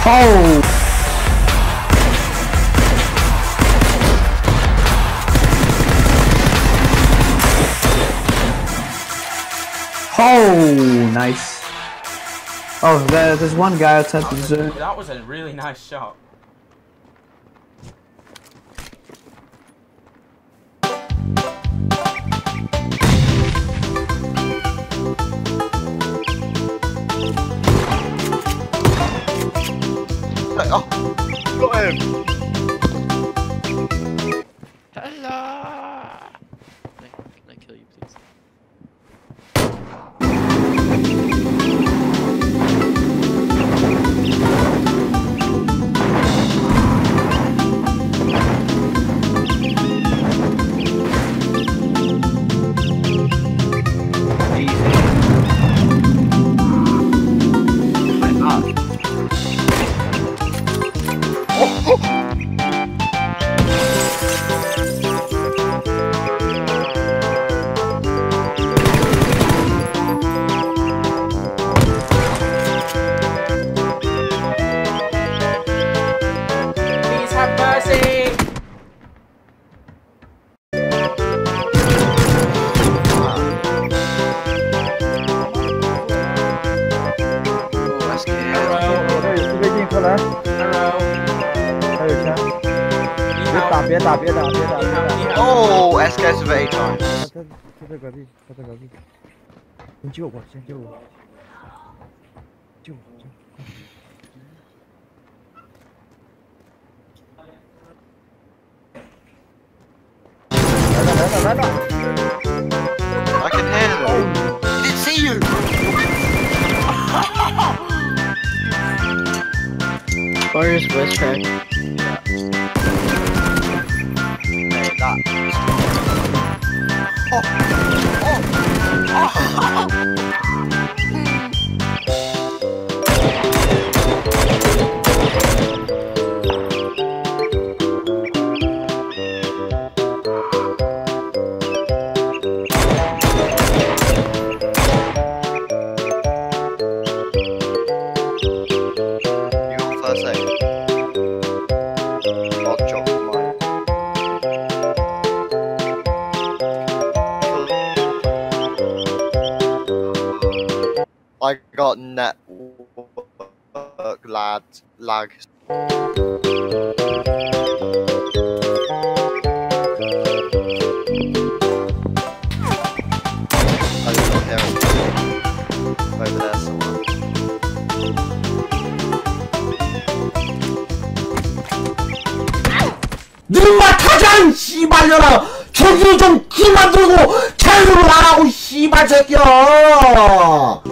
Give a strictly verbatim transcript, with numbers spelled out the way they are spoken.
Oh! Oh, nice. Oh, there, there's one guy outside the zone. That was a really nice shot. Oh, got him! Hello! Can I, can I kill you, please? Oh, S K S with eight times. 他他在隔壁，他在隔壁。先救我，先救我，救我，救我！来了来了来了 I can hear them. He didn't see you. Where's West Track? Hey, that. Oh, oh, oh. I got network lad lag. I don't hear him. Over there somewhere. 니마 타잔 씨발려라 저기 좀 그만 들고 자유로 나라고 씨발 새끼야.